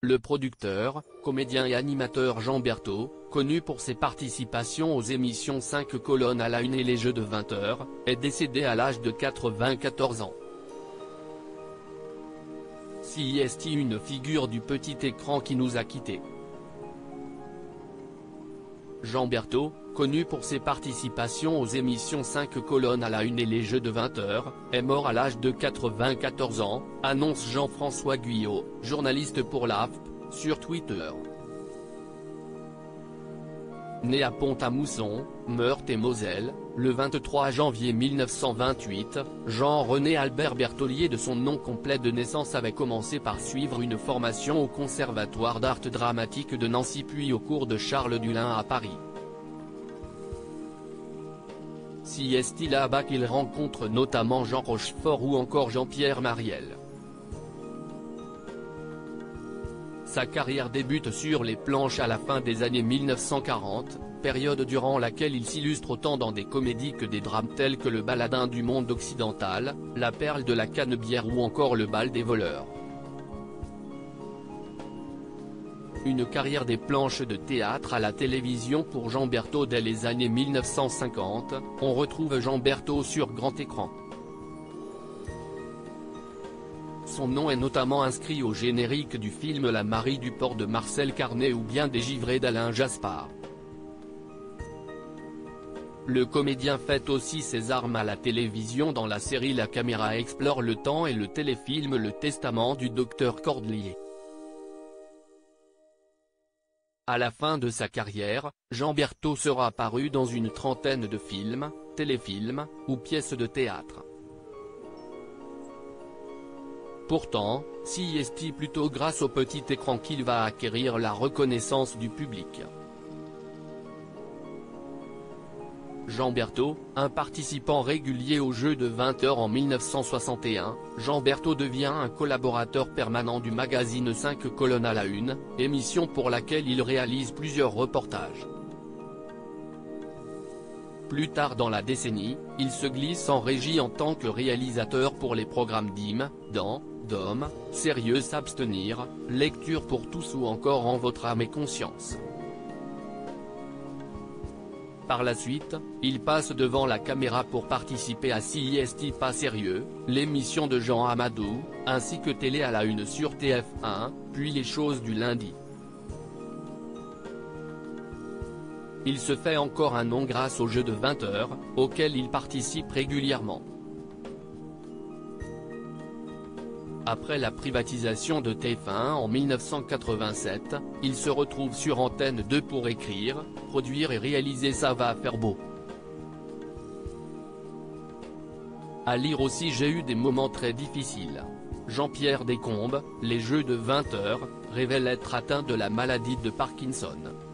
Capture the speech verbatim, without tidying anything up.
Le producteur, comédien et animateur Jean Berthaud, connu pour ses participations aux émissions cinq colonnes à la une et les Jeux de vingt heures, est décédé à l'âge de quatre-vingt-quatorze ans. C'est une figure du petit écran qui nous a quittés. Jean Berthaud, connu pour ses participations aux émissions cinq colonnes à la une et les Jeux de vingt heures, est mort à l'âge de quatre-vingt-quatorze ans, annonce Jean-François Guyot, journaliste pour l'A F P, sur Twitter. Né à Pont-à-Mousson, Meurthe-et-Moselle, le vingt-trois janvier mille neuf cent vingt-huit, Jean-René Albert Bertholier de son nom complet de naissance avait commencé par suivre une formation au Conservatoire d'art dramatique de Nancy puis au cours de Charles Dullin à Paris. C'est là-bas qu'il rencontre notamment Jean Rochefort ou encore Jean-Pierre Mariel. Sa carrière débute sur les planches à la fin des années mille neuf cent quarante, période durant laquelle il s'illustre autant dans des comédies que des drames tels que Le Baladin du monde occidental, La perle de la Canebière ou encore Le bal des voleurs. Une carrière des planches de théâtre à la télévision pour Jean Berthaud dès les années mille neuf cent cinquante, on retrouve Jean Berthaud sur grand écran. Son nom est notamment inscrit au générique du film La Marie du port de Marcel Carné ou bien des Givrés d'Alain Jaspard. Le comédien fait aussi ses armes à la télévision dans la série La caméra explore le temps et le téléfilm Le Testament du docteur Cordelier. À la fin de sa carrière, Jean Berthaud sera apparu dans une trentaine de films, téléfilms, ou pièces de théâtre. Pourtant, c'est plutôt grâce au petit écran qu'il va acquérir la reconnaissance du public. Jean Berthaud, un participant régulier aux Jeux de vingt heures en mille neuf cent soixante et un, Jean Berthaud devient un collaborateur permanent du magazine cinq colonnes à la une, émission pour laquelle il réalise plusieurs reportages. Plus tard dans la décennie, il se glisse en régie en tant que réalisateur pour les programmes D I M, dans, Dôme, Sérieux s'abstenir, Lecture pour tous ou encore En votre âme et conscience. Par la suite, il passe devant la caméra pour participer à C'est pas sérieux, l'émission de Jean Amadou, ainsi que Télé à la une sur T F un, puis Les choses du lundi. Il se fait encore un nom grâce aux Jeux de vingt heures, auxquels il participe régulièrement. Après la privatisation de T F un en mille neuf cent quatre-vingt-sept, il se retrouve sur Antenne deux pour écrire, produire et réaliser Ça va faire beau. À lire aussi J'ai eu des moments très difficiles. Jean-Pierre Descombes, Les Jeux de vingt heures, révèle être atteint de la maladie de Parkinson.